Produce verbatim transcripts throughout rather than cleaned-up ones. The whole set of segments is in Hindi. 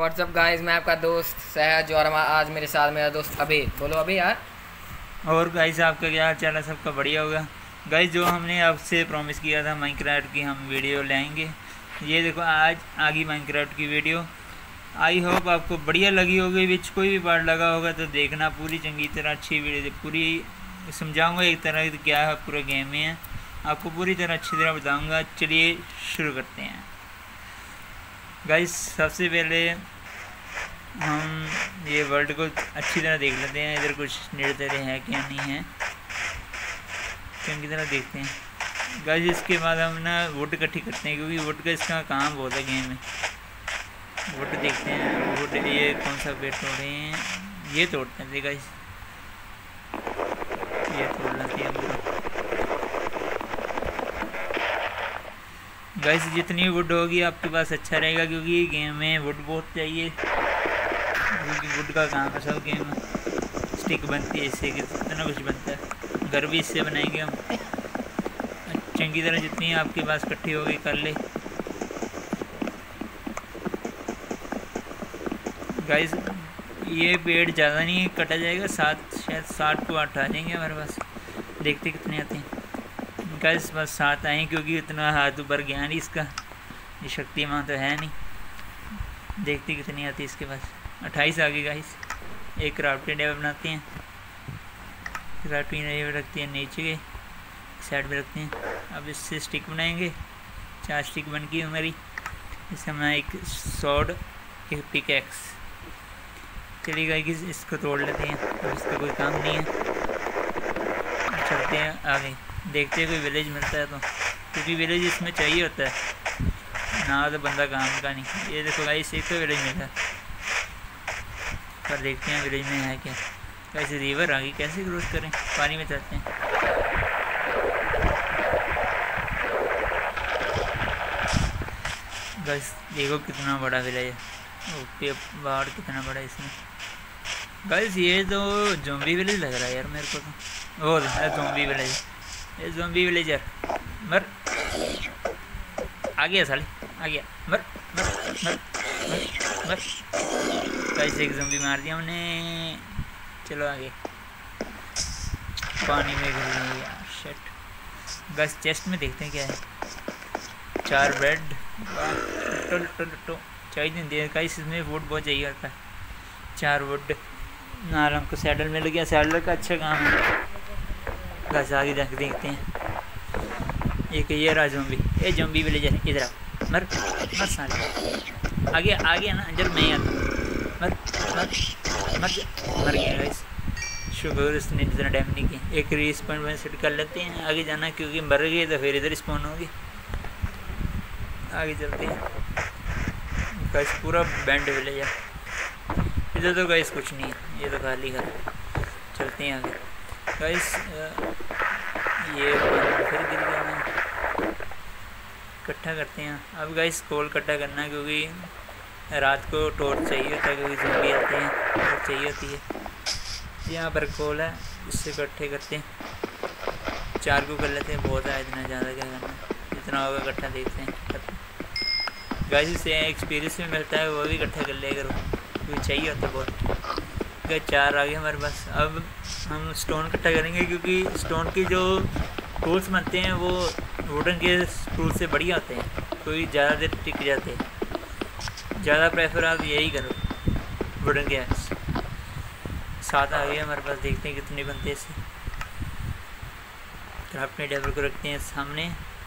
व्हाट्सअप गाइस, मैं आपका दोस्त सहज और हमारा आज मेरे साथ मेरा दोस्त अभी। बोलो अभी यार। और गाइस आपका क्या हाल चाल है? सबका बढ़िया होगा। गाइस जो हमने आपसे प्रॉमिस किया था माइनक्राफ्ट की हम वीडियो लाएंगे, ये देखो आज आ गई माइनक्राफ्ट की वीडियो। आई होप आपको बढ़िया लगी होगी। विच कोई भी पार्ट लगा होगा तो देखना पूरी चंगी तरह अच्छी वीडियो पूरी समझाऊंगा एक तरह की क्या है पूरा गेम में है, आपको पूरी तरह अच्छी तरह बताऊंगा। चलिए शुरू करते हैं गाइस। सबसे पहले हम ये वर्ल्ड को अच्छी तरह देख लेते हैं, इधर कुछ निर्दय है क्या नहीं है, चंगी तरह देखते हैं गाइस। इसके बाद हम ना वुड इकट्ठी करते हैं क्योंकि वुड का इसका काम बहुत है गेम में। वुड देखते हैं, वुड ये कौन सा पेड़ तोड़े हैं, ये तोड़ते हैं गाइस, ये तोड़ लेते हैं पूरा गाइस। जितनी वुड होगी आपके पास अच्छा रहेगा क्योंकि गेम में वुड बहुत चाहिए, क्योंकि वुड का काम है सब गेम में। स्टिक बनती है इससे, कितना कुछ बनता है। घर भी इससे बनाएंगे हम चंगी तरह। जितनी आपके पास इकट्ठी होगी कर ले गाइस। ये पेड़ ज़्यादा नहीं कटा जाएगा, सात शायद साठ को आठ आ जाएंगे हमारे पास। देखते कितने आते हैं गाइस, बस सात आए क्योंकि इतना हाथ ऊपर गया नहीं इसका, ये शक्तिमान तो है नहीं। देखते कितनी आती है इसके पास, अट्ठाईस आ गई गाइस। एक क्राफ्टिंग टेबल बनाते हैं, क्राफ्टिंग टेबल रखते हैं नीचे के साइड में रखते हैं। अब इससे स्टिक बनाएंगे, चार स्टिक बन गई हमारी। इससे हमारा एक सॉर्ड एक पिकैक्स। चलिए गाइस इसको तोड़ लेते हैं, अब इसका कोई काम नहीं है। चलते हैं आगे, देखते हैं कोई विलेज मिलता है तो, क्योंकि विलेज इसमें चाहिए होता है ना तो बंदा काम का नहीं। ये देखो गाइस एक तो विलेज मिला है, पर देखते हैं विलेज में है क्या। कैसे रिवर आ गई, कैसे क्रॉस करें, पानी में चलते हैं। गाइस देखो कितना बड़ा विलेज है, ओके बाहर कितना बड़ा है इसमें गाइस। ये तो ज़ॉम्बी विलेज लग रहा है यार मेरे को तो, वो ज़ॉम्बी विलेज, ये ज़ॉम्बी विलेजर मर आ गया साले, आ गया मर मर मर मर मर। कैसे एक ज़ॉम्बी मार दिया हमने। चलो आगे, पानी में गिर गई यार, शिट। बस चेस्ट में देखते हैं क्या है। चार ब्रेड टो टो टो चाहिए दे गाइस, इसमें वुड बहुत चाहिए होता है। चार वुड नाल हमको सैडल मिल गया, सैडल का अच्छा काम है। बस आगे जाके देखते हैं। एक ये रहा ज़ॉम्बी, ये ज़ॉम्बी विलेजर है, इधर आ मर मर साले। आगे आगे ना जब मैं आता मर मर मर मर गया गाइस। शुगर इसने इतना डैम नहीं किया। एक रिस्पॉन्ड में सेट कर लेते हैं, आगे जाना क्योंकि मर गए तो फिर इधर स्पॉन होगी। आगे चलते हैं गाइस, पूरा बैंड विलेज है इधर तो गाइस, कुछ नहीं है, ये तो खाली घर। चलते हैं आगे गाइस। ये फिर गिर गया मैं, इकट्ठा करते हैं अब गाइस। कोल इकट्ठा करना क्योंकि रात को टॉर्च चाहिए होता है, क्योंकि ज़ॉम्बी आते हैं टॉर्च चाहिए होती है। यहाँ पर कोल है, इससे इकट्ठे करते हैं। चार को कर लेते हैं, बहुत है इतना ज़्यादा क्या करना, जितना होगा इकट्ठा देखते हैं गाइस। इससे एक्सपीरियंस भी मिलता है, वो भी इकट्ठा कर लिया करो क्योंकि चाहिए होता है बहुत। गाइस चार आ गए हमारे पास। अब हम स्टोन इकट्ठा करेंगे क्योंकि स्टोन के जो टूल्स बनते हैं वो वुडन के टूल से बढ़िया होते हैं, कोई ज़्यादा देर टिक जाते हैं। ज़्यादा प्रेफर आप यही करो वुडन के एक्स। सात आ गए हमारे पास, देखते हैं कितने बनते हैं इससे। क्राफ्टिंग टेबल को रखते हैं सामने,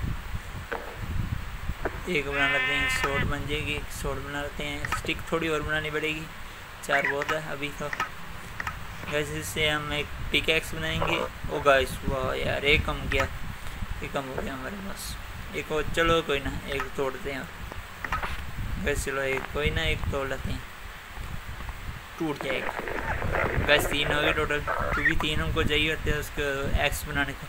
एक बना लेते हैं, सोड बन जाएगी। सोड बना लेते हैं, स्टिक थोड़ी और बनानी पड़ेगी, चार बहुत है अभी तो गाइस। इससे हम एक पिकैक्स बनाएंगे। ओ गाइस वाह यार, एक कम गया, एक कम हो गया हमारे पास। एक और चलो कोई ना, एक तोड़ते हैं गाइस। चलो एक कोई ना, एक तोड़ लेते हैं, टूट जाएगा गाइस। तीन हो गए टोटल, क्योंकि तीन हमको चाहिए होते हैं उसको एक्स बनाने को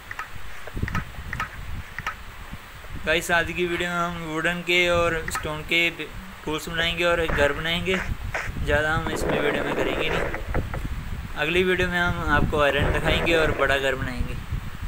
गाइस। आज की वीडियो में हम वुडन के और स्टोन के टूल्स बनाएंगे और एक घर बनाएंगे। ज़्यादा हम इसमें वीडियो में करेंगे नहीं, अगली वीडियो में हम आपको आयरन दिखाएंगे और बड़ा घर बनाएंगे।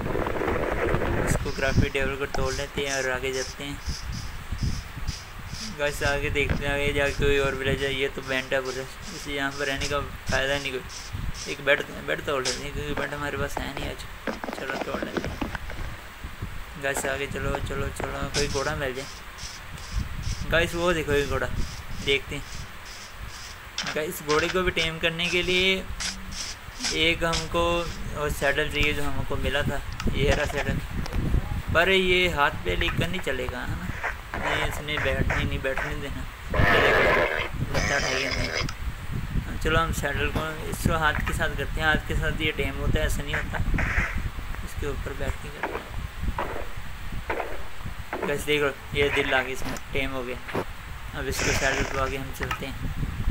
इसको क्राफ्टिंग टेबल को तोड़ लेते हैं और आगे जाते हैं। गाइस आगे देखते हैं, आगे जाके कोई और विलेज है। ये तो बेंट है पूरा, इसे यहाँ पर रहने का फ़ायदा नहीं कोई। एक बेड बेड तोड़ लेते हैं क्योंकि बेड हमारे पास है नहीं आज। चलो तोड़ लेते हैं गाइस, आगे चलो चलो चलो, कोई घोड़ा मिल जाए गाइस। वो देखो एक घोड़ा, देखते हैं गाइस। घोड़े को भी टेम करने के लिए एक हमको और सैडल चाहिए जो हमको मिला था, ये रहा सैडल। पर ये हाथ पे लेकर नहीं चलेगा है ना, नहीं इसने बैठने नहीं बैठने देना। चलो हम सैडल को इसको हाथ के साथ करते हैं, हाथ के साथ ये टेम होता है, ऐसा नहीं होता। इसके ऊपर बैठ के करते हैं। बस देख लो ये दिल आ गया, इसमें टेम हो गया। अब इसको सैडल को आगे हम चलते हैं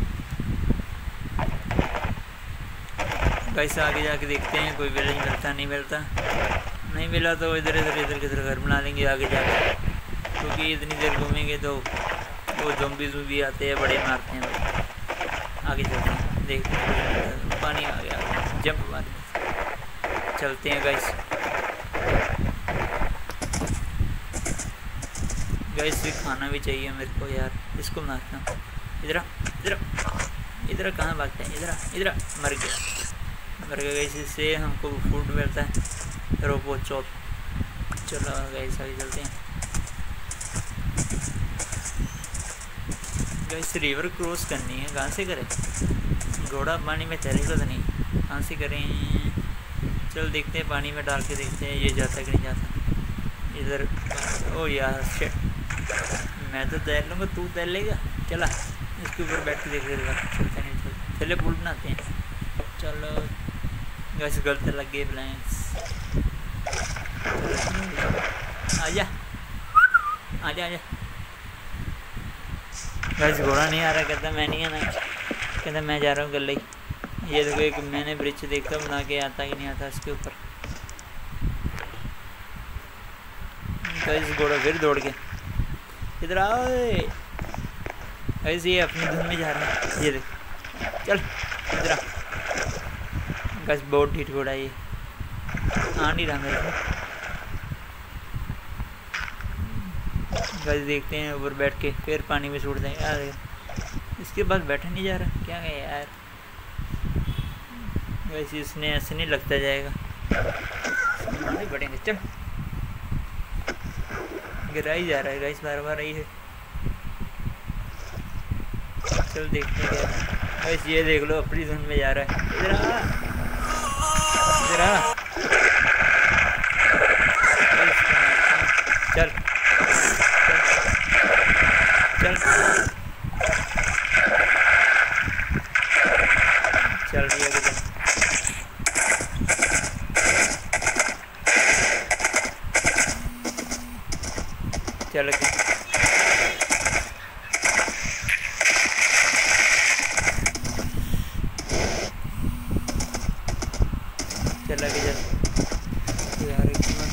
गाइस। आगे जाके देखते हैं कोई विलेज मिलता नहीं मिलता। नहीं मिला तो इधर इधर इधर किधर घर बना लेंगे आगे जाके, क्योंकि इतनी देर घूमेंगे तो वो ज़ॉम्बी ज़ूम्बी आते हैं, बड़े मारते हैं। आगे चलते हैं, देखते हैं पानी आ गया, जंप मार चलते हैं गाइस। गाइस भी खाना भी चाहिए मेरे को यार, इसको मारता हूँ। इधर इधर इधर कहाँ भागता है, इधर इधर मर गया मर गया गाइस। इससे हमको फूड मिलता है, रोबो चॉप। चलो गाइस आगे चलते हैं गाइस। रिवर क्रॉस करनी है, कहाँ से करें? घोड़ा पानी में तैरेगा तो नहीं, कहाँ से करें? चल देखते हैं, पानी में डाल के देखते हैं ये जाता कि नहीं जाता। इधर ओ यार शिट, मैं तो तैर लूँगा, तू तैर लेगा? चला इसके ऊपर बैठ के देख लेगा, चलते नहीं चलते। चले पुल बनाते हैं। चलो गाइस गलत लग गए ब्लैंक्स। आजा आजा आजा गाइस। घोड़ा नहीं आ रहा, कहता मैं नहीं आना, कहता मैं जा रहा हूँ गले। ये देखो एक मैंने ब्रिज देखता बना के, आता कि नहीं आता इसके ऊपर। गाइस घोड़ा फिर दौड़ के इधर आओ गाइस। ये अपनी धुन में जा रहा है, ये देख चल इधर आ गाइस। बहुत ढीठ घोड़ा ये, आ नहीं रहा मेरे को गाइस। देखते हैं ऊपर बैठ के, फिर पानी में छोड़ दें यार। इसके बाद बैठा नहीं जा रहा, क्या है यार गाइस। इसने ऐसे नहीं लगता जाएगा, नहीं बढ़ेंगे। चल गिरा ही जा रहा है गाइस, बार बार ही है। चल देखते हैं क्या गाइस। ये देख लो अपनी धुन में जा रहा है, इधर आ इधर आ। चल चल चल रही है किधर? चल के चला के चल यार।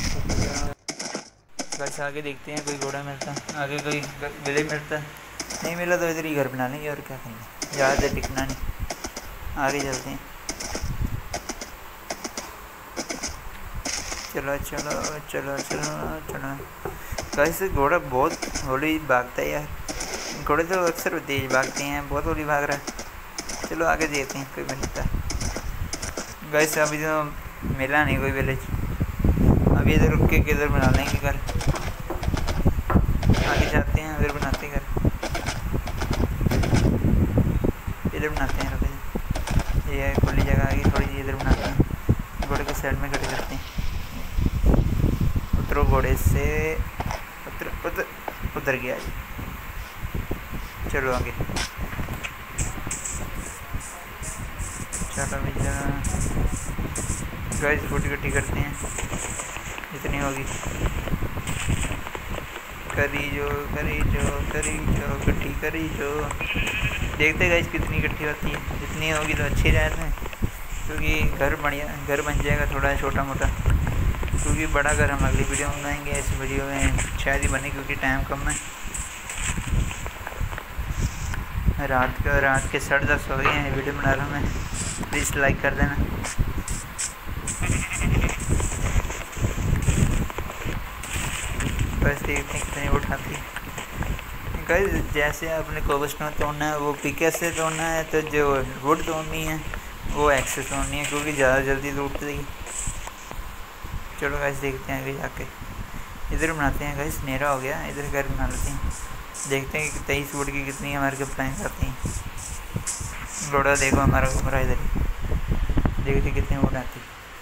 बस आगे देखते हैं कोई घोड़ा मिलता है, आगे कोई विलेज मिलता है। नहीं मिला तो इधर ही घर बना लेंगे और क्या करेंगे, ज़्यादा टिकना नहीं। आगे चलते हैं। चलो चलो चलो चलो चलो गाइस। घोड़ा बहुत हौली भागता है यार, घोड़े तो अक्सर तेज भागते हैं, बहुत हौली भाग रहा है। चलो आगे देखते हैं कोई मिलता है गाइस। अभी तो मिला नहीं कोई विलेज, अभी इधर रुक के किधर बना लेंगे घर। आगे जाते हैं, उधर बनाते हैं घर, इधर बनाते हैं। रुको ये खुली जगह आगे थोड़ी सी, इधर बनाते हैं। घोड़े को साइड में खड़े करते हैं। उतरो घोड़े से, उतर उतर उतर गया जी। चलो आगे चलो भैया गाइस। फूटी कट्टी करते हैं, इतनी होगी। करी जो करी जो करी जो कट्टी करी जो। देखते गाइस कितनी इकट्ठी होती है, जितनी होगी तो अच्छी रहते हैं, क्योंकि घर बढ़िया घर बन जाएगा थोड़ा छोटा मोटा। क्योंकि बड़ा घर हम अगली वीडियो में बनाएंगे, इस वीडियो में शायद ही बने क्योंकि टाइम कम है। रात का रात के साढ़े दस हो गए हैं, वीडियो बना रहा हूँ मैं। प्लीज़ लाइक कर देना। बस देखते हैं कितनी उठाती है गाइस जैसे आपने कोबलस्टोन तोड़ना है वो पिके से तोड़ना है, तो जो वुड तोड़नी है वो एक्स से तोड़नी है, क्योंकि ज़्यादा जल्दी टूटती है। चलो गाइस देखते हैं आगे जाके। इधर बनाते हैं गाइस, नेरा हो गया, इधर घर बना लेते हैं। देखते हैं कि तेईस वुड की कितनी हमारे को प्लैंक आती हैं। लोड़ा देखो हमारा घूम इधर, देखते कितने वुड आती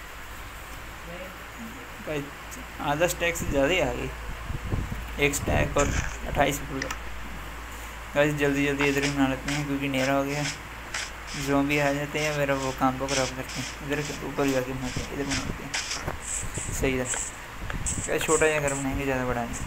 है। आधा स्टैक से ज़्यादा ही आ गई, एक स्टैक और अट्ठाईस वुड। गाइस जल्दी जल्दी इधर ही बना लेते हैं, क्योंकि नेरा हो गया, ज़ोंबी आ जाते हैं, मेरा वो काम को ख़राब करते हैं। इधर ऊपर जाके बनाते हैं, इधर बनाते हैं, सही है। क्या छोटा या घर बनाएंगे, ज़्यादा बड़ा नहीं।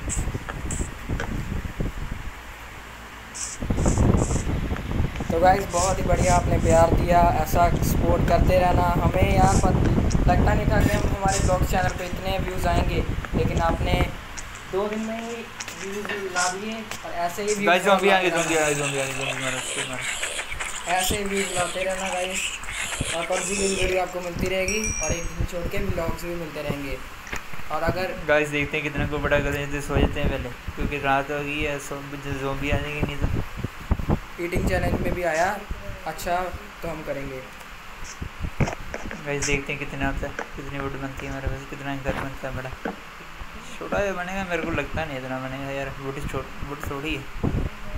तो गाइस बहुत ही बढ़िया आपने प्यार दिया, ऐसा सपोर्ट करते रहना। हमें यहाँ पर लगता नहीं था कि हम हमारे ब्लॉग चैनल पे इतने व्यूज़ आएंगे, लेकिन आपने दो दिन में ही व्यूज़ ला दिए और ऐसे ही व्यूज़ गाइस ज़ोंबी आ गए, ज़ोंबी आ गए, ज़ोंबी आ गए, ज़ोंबी मारो, ज़ोंबी मारो। ऐसे ही व्यूज़ लाते रहना गाइस, और पबजी की वीडियो आपको मिलती रहेगी और एक दिन छोड़ के ब्लॉग्स भी मिलते रहेंगे। और अगर गाइस देखते हैं कितना को बड़ा कर देते, सो जाते हैं पहले, क्योंकि रात हो गई है, सो ज़ोंबी आ जाएंगे। नहीं तो ईटिंग चैलेंज में भी आया अच्छा तो हम करेंगे। गाइस देखते हैं कितना आता है, कितनी वुड बनती है हमारे पास, कितना घर बनता है बड़ा। छोटा जो बनेगा मेरे को लगता नहीं इतना बनेगा यार, वुड छोट वुड थोड़ी है।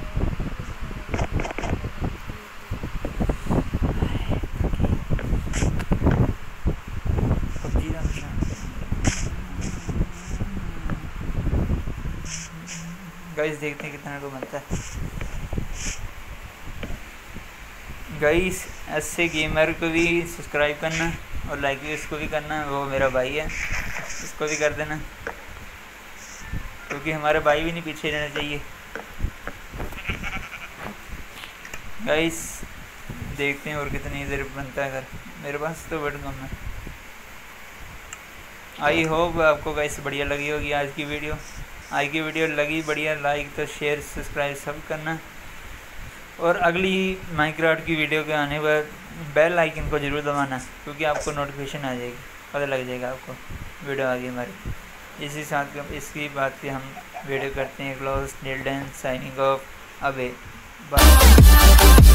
गाइस देखते हैं कितना को बनता है। गाइस ऐसे गेमर को भी सब्सक्राइब करना और लाइक भी इसको भी करना, वो मेरा भाई है, इसको भी कर देना, क्योंकि हमारे भाई भी नहीं पीछे रहना चाहिए। गाइस देखते हैं और कितनी देर बनता है घर, मेरे पास तो बड़ा कम है। आई होप आपको गाइस बढ़िया लगी होगी आज की वीडियो। आज की वीडियो लगी बढ़िया, लाइक तो शेयर सब्सक्राइब सब करना, और अगली माइनक्राफ्ट की वीडियो के आने पर बेल आइकन को ज़रूर दबाना, क्योंकि आपको नोटिफिकेशन आ जाएगी, पता लग जाएगा आपको वीडियो आ गई हमारी। इसी साथ इसकी बात पे हम वीडियो करते हैं close. Neel Dan signing off, अबे बाय।